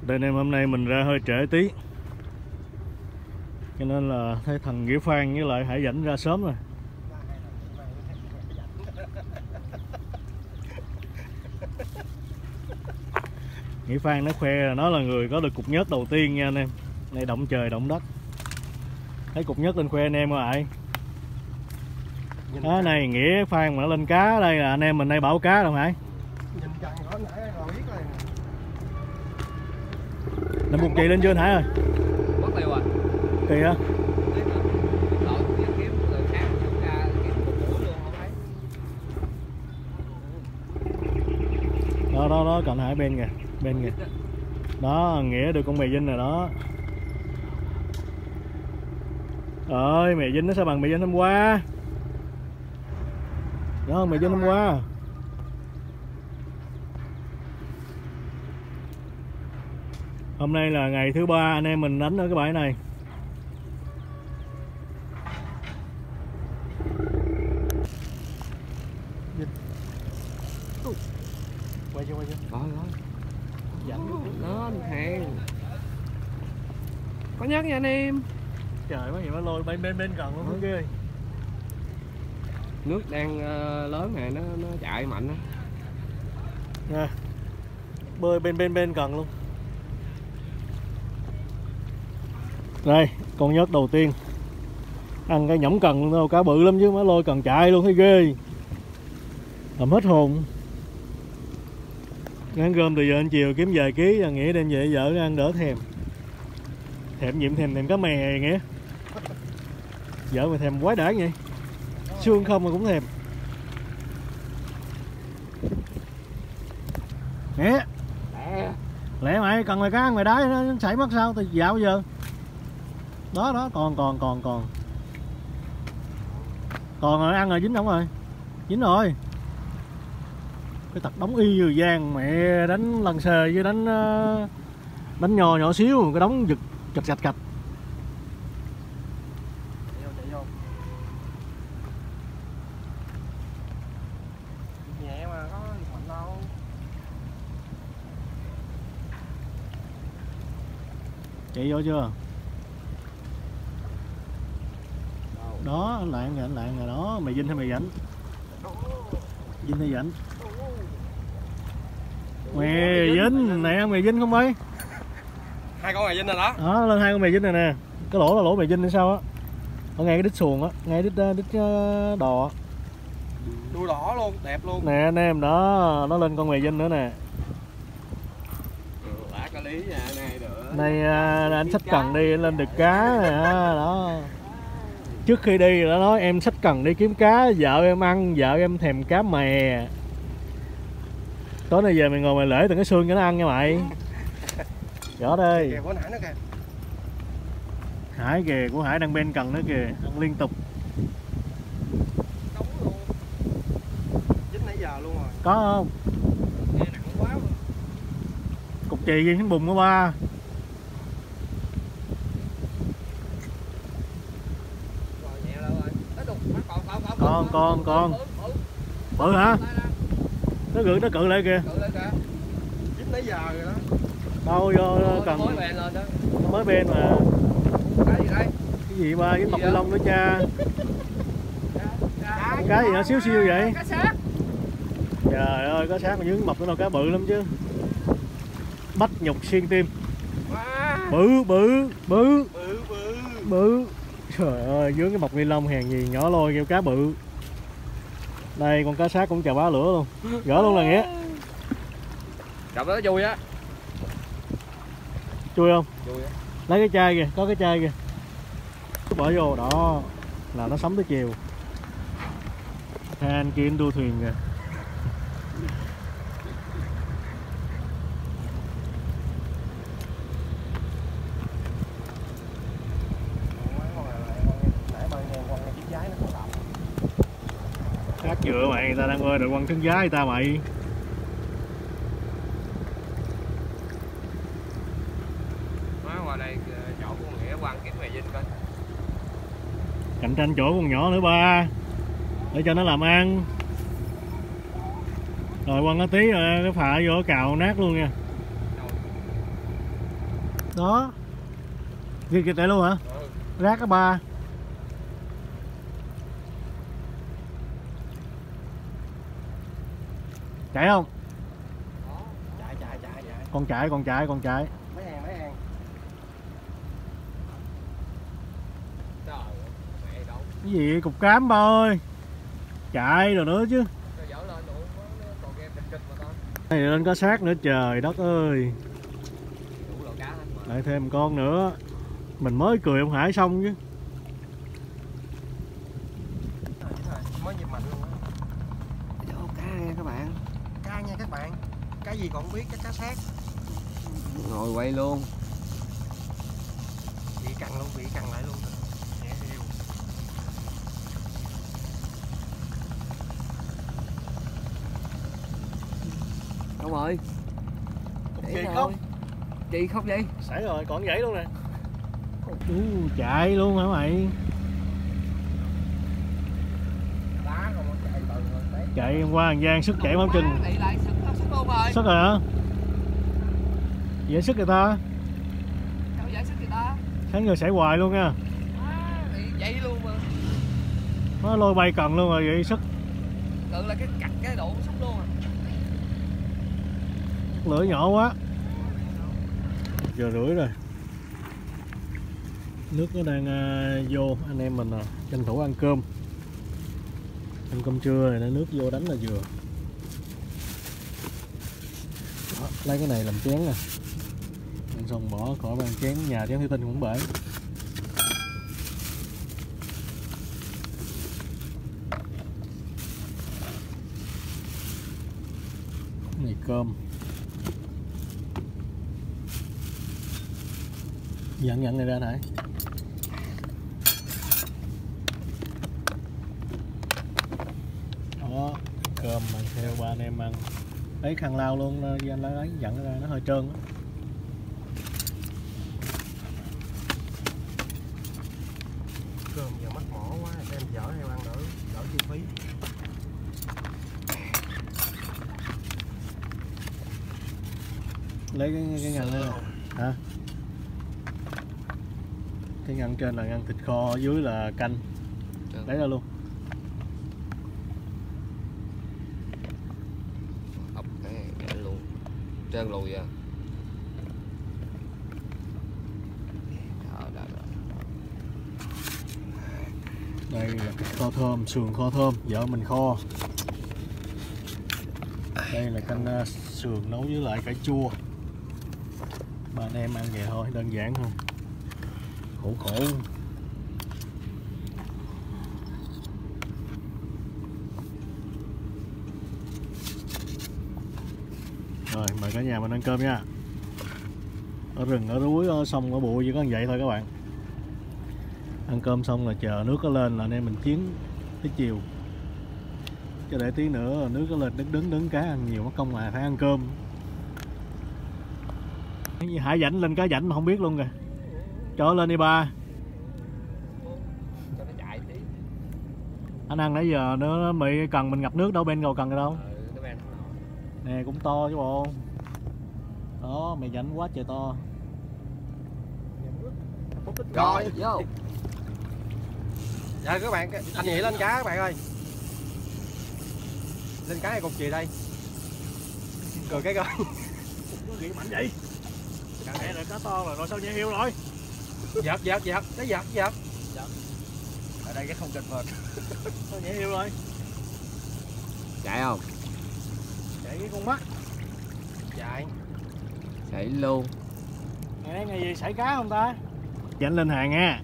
Đây em hôm nay mình ra hơi trễ tí, cho nên là thấy thằng Nghĩa Phan với lại Hải Dãnh ra sớm rồi. Nghĩa Phan nó khoe là nó là người có được cục nhớt đầu tiên nha anh em. Này động trời động đất, thấy cục nhớt lên khoe anh em rồi. Đó này Nghĩa Phan mà nó lên cá đây là anh em mình đây bảo cá đâu Hải. Nhìn chân nó nãy là biết rồi. Nó buộc chị lên chưa anh Hải ơi? Mất tiêu rồi. Kỳ hả? Đó cạnh Hải bên kìa, bên kìa. Đó Nghĩa được con mè dinh rồi đó. Ơi mè dinh nó sao bằng mè dinh hôm qua. Đó mè dinh hôm qua. Hôm nay là ngày thứ 3 anh em mình đánh ở cái bãi này. Quay chưa. Rồi. Dẫn Đó hàng. Có nhắc nha anh em. trời mấy gì nó lôi bên gần luôn kia. Nước đang lớn này nó chạy mạnh á. Nè. Bơi bên gần luôn. Đây, con nhớt đầu tiên. Ăn cái nhỏng cần luôn đâu, cá bự lắm chứ má lôi cần chạy luôn thấy ghê. Làm hết hồn. Ăn cơm từ giờ đến chiều kiếm vài ký là Nghĩa đem về vợ ăn đỡ thèm. Thèm cá mè Nghĩa. Vợ mày thèm quái đản vậy. Xương không mà cũng thèm. Nghĩa. Lẹ mày cần mày cá ăn mày đáy nó chảy mất sao tao dạo giờ. Đó còn rồi ăn rồi dính không rồi. Dính rồi. Cái tật đóng y như Giang mẹ đánh lần xề với đánh nhỏ xíu cái đóng giật cạch. Chạy vô. Nhẹ mà có mạnh đâu. Chạy vô chưa? Đó anh lạng rồi đó. Mày Vinh hay mày Dãnh? Vinh hay Dãnh? Mè Vinh nè, mè Vinh không mấy? Hai con mè Vinh rồi đó. Đó lên hai con mè Vinh này nè. Cái lỗ là lỗ mè Vinh hay sao á? Ở ngay cái đít xuồng á, ngay đít đò. Đuôi đỏ luôn, đẹp luôn. Nè anh em đó, nó lên con mè Vinh nữa nè. Bả có lý nha này nữa. Nay anh xách cần đi lên được cá nè đó. Trước khi đi đã nói em xách cần đi kiếm cá, vợ em ăn, vợ em thèm cá mè. Tối nay về mày ngồi mày lễ từng cái xương cho nó ăn nha mày. Rõ đây. Kìa của nãy nữa kìa. Hải kìa, của Hải đang bên cần nữa kìa, ăn liên tục. Đóng luôn. Dính nãy giờ luôn rồi. Có không? Nghe nặng quá luôn. Cục chì ghi bùng của ba. Rồi nhẹ đâu rồi. Con. Bự hả? Nó cự lại kìa. Dính nãy giờ rồi đó. Đâu vô cần. Mới bèn lên đó. Mới bên mà. Cái gì đây? Cái gì ba với bọc ni lông nữa cha. Cái gì nó xíu vậy? Cá sát. Trời ơi, cá sát mà dưới mập nó đâu, cá bự lắm chứ. Bách nhục xuyên tim. Bự. Trời ơi, dưới cái bọc ni lông hèn gì nhỏ lôi kêu cá bự. Đây con cá sát cũng chào bá lửa luôn. Gỡ luôn là Nghĩa. Cầm nó vui á. Chui không? Vui á. Lấy cái chai kìa, có cái chai kìa. Bỏ vô đó là nó sắm tới chiều. Hai anh kia đua thuyền kìa. Khác chữa mày, người ta đang bơi được quăng trứng giá người ta mày. Má qua đây chỗ của Nghĩa quăng kiếm mè Vinh coi. Cạnh tranh chỗ con nhỏ nữa ba, để cho nó làm ăn. Rồi quăng cái tí rồi cái phà vô cào nát luôn nha. Đó. Ghi kịch lại luôn hả? Ừ. Rác cá ba. Chạy không? Chạy. Con chạy. Mấy hàng. Trời ơi, mẹ đâu. Cái gì cục cám ba ơi. Chạy rồi nữa chứ. Nó dở lên đủ còn game kịch mà con. Này lên có xác nữa, trời đất ơi. Đủ lò cá hết mà. Lại thêm con nữa. Mình mới cười ông Hải xong chứ. Mới nhịp mạnh luôn á. Cá nha các bạn. Cá nha các bạn. Cái gì còn không biết, cái cá xác. Ngồi quay luôn. Bị cằn lại luôn. Nhẹ heo. Đâu rồi? Chị không? Chị không vậy? Xảy rồi, còn vậy luôn nè. Chạy luôn hả mày? Đá không có chạy từ rồi đấy. Chạy qua An Giang sức chạy máu chân. Lại sức luôn rồi. Sức rồi hả? Vậy sức người ta. Đâu vậy sức người ta? Sáng giờ xảy hoài luôn nha. Vậy luôn mà. Nó lôi bay cần luôn rồi vậy sức. Tự là cái cạch cái độ sức luôn à. Lửa nhỏ quá. Giờ rưỡi rồi. Nước nó đang vô, anh em mình tranh thủ ăn cơm. Ăn cơm trưa rồi, nước vô đánh là vừa. Đó, lấy cái này làm chén nè. Ăn xong bỏ khỏi bàn chén, nhà chén thủy tinh cũng bể. Cái này cơm. Nhận này ra nãy. Đó, cơm mang theo ba anh em ăn. Lấy khăn lau luôn, anh lấy dặn ra, nó hơi trơn đó. Cơm giờ mắc mỏ quá, em dở heo ăn đỡ chi phí. Lấy cái ngăn đó hả? Cái ngăn trên là ngăn thịt kho, ở dưới là canh. Lấy ra luôn. Ốc cái luôn. Trơn lùi à. Đây là kho thơm, sườn kho thơm, vợ mình kho. Đây là canh sườn nấu với lại cải chua. Ba anh em ăn vậy thôi, đơn giản không? Khổ. Rồi, mời cả nhà mình ăn cơm nha. Ở rừng, ở núi, ở sông, ở bụi chỉ có như vậy thôi các bạn. Ăn cơm xong là chờ nước nó lên là anh em mình chiến tới chiều. Cho để tí nữa nước nó lên đứng cá ăn nhiều mất công mà phải ăn cơm. Hải rảnh lên cá rảnh mà không biết luôn kìa. Cho lên đi ba. Cho nó chạy tí. Anh ăn nãy giờ nữa mày cần mình ngập nước đâu, bên cầu cần đâu. Nè cũng to chứ bộ. Đó mày rảnh quá trời to. Rồi vô. Dạ các bạn, anh Nhị lên cá các bạn ơi. Lên cá hay cục gì đây? Cười cái coi. Gì mạnh vậy? Càng nghe là cá to rồi sao nhẹ heo rồi? Giật, nó giật. Ở đây cái không kịch mệt. Sao nhẹ heo rồi? Chạy không? Chạy cái con mắt. Chạy luôn. Ngày gì xảy cá không ta? Dành lên hàng nha.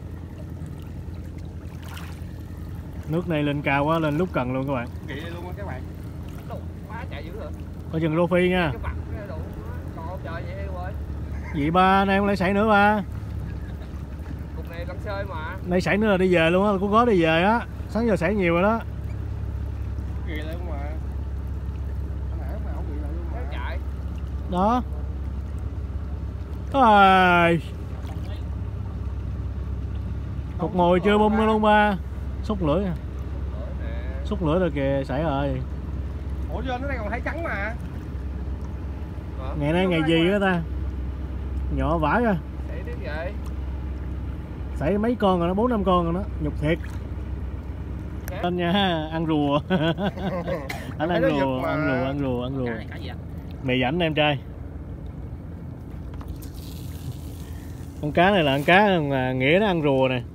Nước này lên cao quá, lên lúc cần luôn các bạn. Kỵ đây luôn á các bạn. Quá chạy dữ rồi. Coi chừng rô phi nha. Cái mặt cái đủ còn trời vậy heo ơi. Vậy ba, nay không lấy sảy nữa ba. Cục này lăn xơi mà. Nay sảy nữa là đi về luôn á, cũng có đi về á. Sáng giờ sảy nhiều rồi đó. Kỵ lại luôn mà. Hồi nãy mà không kỵ lại luôn mà. Chạy. Đó. Rồi. Cục mồi chưa bung nữa luôn ba. Xúc lưỡi. Xúc lưỡi rồi kìa, sảy rồi. Ủa trên nó đây còn thấy trắng mà. Ngày nay ngày gì đó ta? Nhỏ vãi ra. vậy? Xảy mấy con rồi đó, 4-5 con rồi đó, nhục thiệt. Lên nha, ăn rùa. Anh ăn rùa, ăn rùa. Cá này cá gì ạ? Mì rảnh em trai. Con cá này là con cá mà Nghĩa nó ăn rùa nè.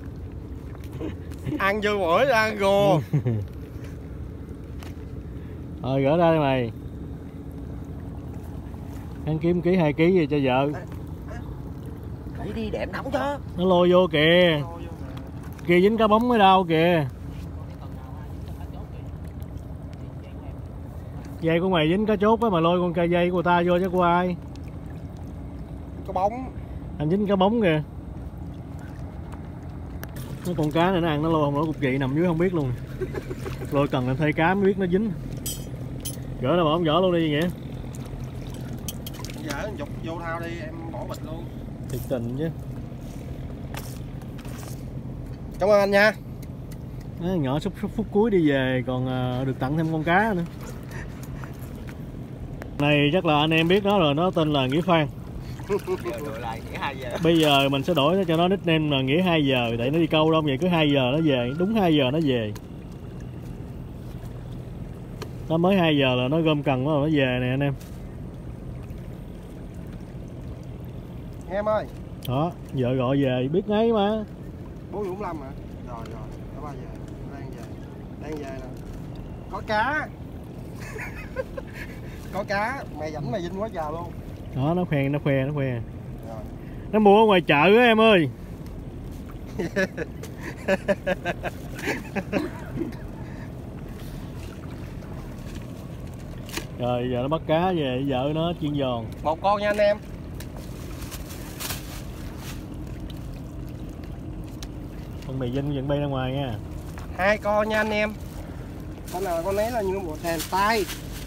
Ăn vô mỗi ăn rùa. Rồi gỡ ra đây mày. Ăn kiếm 1-2 kg gì cho vợ. Đẩy đi để em nóng cho. Nó lôi vô kìa. Kia dính cá bóng mới đau kìa. Dây của mày dính cá chốt á mà lôi con cây dây của ta vô chứ của ai? Có bóng. Anh dính cá bóng kìa. Nó con cá này nó ăn nó lôi không nổi cục gì nằm dưới không biết luôn. Lôi cần lên thay cá mới biết nó dính. Gỡ ra bỏ không vỏ luôn đi vậy. Giờ dục vô thao đi em bỏ bịch luôn. Thiệt tình chứ. Cảm ơn anh nha. Đó, nhỏ phút cuối đi về còn được tặng thêm con cá nữa. Này chắc là anh em biết nó rồi, nó tên là Nghĩa Phan. Bây giờ mình sẽ đổi cho nó nickname là Nghĩa 2 giờ, tại nó đi câu đâu vậy, cứ 2 giờ nó về, đúng 2 giờ nó về. Nó mới 2 giờ là nó gom cần nó về nè anh em. Em ơi. Đó, vợ gọi về biết ngay mà. Bố Dũng Lâm hả? Rồi, nó ba về. Đang về nè. Có cá. Có cá, mày rảnh mày vinh quá trời luôn. Đó, nó khoe. Rồi. Nó mua ở ngoài chợ á em ơi. Rồi giờ nó bắt cá về, vợ nó chiên giòn. Một con nha anh em. Con mì vinh vẫn bay ra ngoài nha. 2 con nha anh em. Con nào con ấy là như một thèn tay.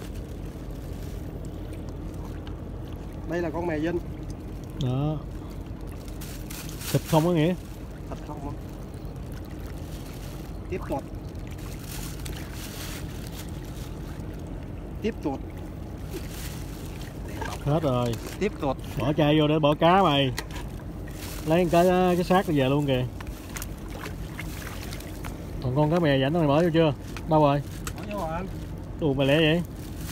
Đây là con mè vinh. Đó. Thịt không có Nghĩa. Thịt không không. Tiếp tục. Hết rồi. Tiếp tục. Bỏ chai vô để bỏ cá mày. Lấy cái xác về luôn kìa. Còn con cá mè rảnh mày bỏ vô chưa? Đâu rồi? Bỏ vô rồi anh. Ủa mày lẹ vậy?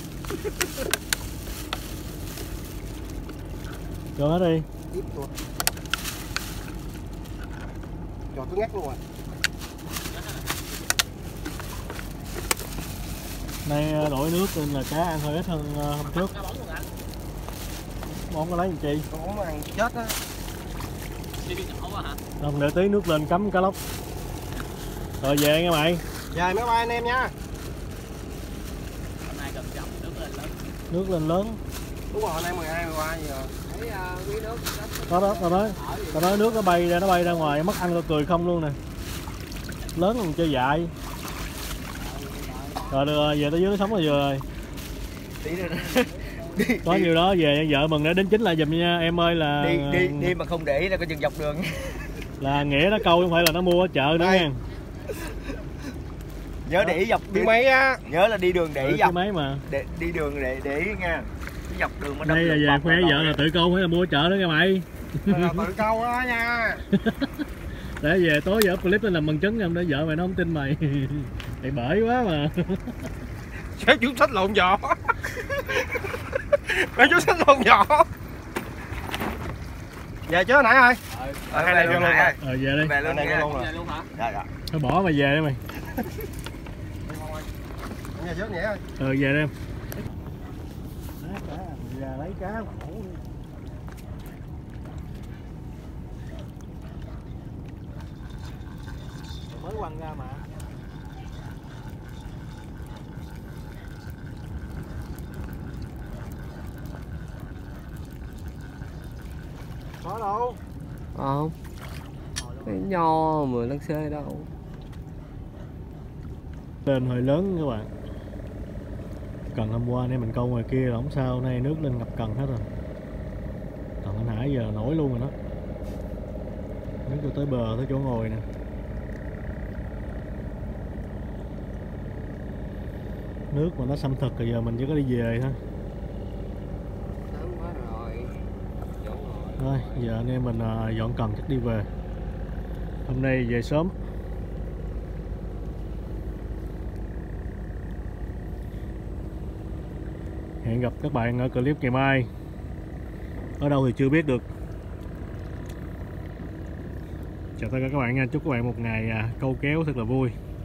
Cho hết đi. Tiếp tục. Rồi cứ ngắt luôn rồi. Nay đổi nước nên là cá ăn hơi ít hơn hôm trước. Món có lấy làm chi? Con bóng ăn chết á. Không, để tí nước lên cắm cá lóc. Rồi về nghe mày. Về máy bay anh em nha. Nước lên lớn. Đúng rồi, nay 12, 13 giờ. Tao nói nước nó bay ra ngoài mất ăn tao cười không luôn nè. Lớn còn chơi dại. Rồi được rồi, về tới dưới nó sống là vừa rồi. Có nhiều đó về vợ mừng đã đến chính lại giùm nha em ơi là đi mà không để ý là có chừng dọc đường. Là Nghĩa nó câu không phải là nó mua ở chợ nữa nha. Nhớ để ý dọc đi mấy á. Nhớ là đi đường để ý dọc. Mấy mà. Đi đường để ý nha. Dọc đường mà đây là về khoe vợ là tự câu phải là mua ở chợ đó nha mày. Là tự câu đó nha. Để về tối giờ up clip lên làm bằng chứng không để vợ mày nó không tin mày. Mày bởi quá mà. Sao chú sách lộn vỏ. Sao chú sách lộn vỏ. Về chứ hồi nãy ơi. Hai này luôn rồi. Về đi. Về luôn luôn hả? Dạ. Thôi bỏ mày về đi mày. Về chứ nhẹ ơi. Về đi em. Giờ lấy cá khổ đi. Mới quăng ra mà. Có đâu? Không. Cái nho 10 lăng xê đâu. Lên hơi lớn các bạn. Cần hôm qua nay mình câu ngoài kia là không sao, nay nước lên ngập cần hết rồi. Còn anh Hải giờ nổi luôn rồi đó. Nước vô tới bờ, tới chỗ ngồi nè. Nước mà nó xâm thực thì giờ mình chỉ có đi về thôi. Sớm quá rồi. Chỗ ngồi. Thôi giờ anh em mình dọn cần chắc đi về. Hôm nay về sớm. Hẹn gặp các bạn ở clip ngày mai. Ở đâu thì chưa biết được. Chào tất cả các bạn nha. Chúc các bạn một ngày câu kéo thật là vui.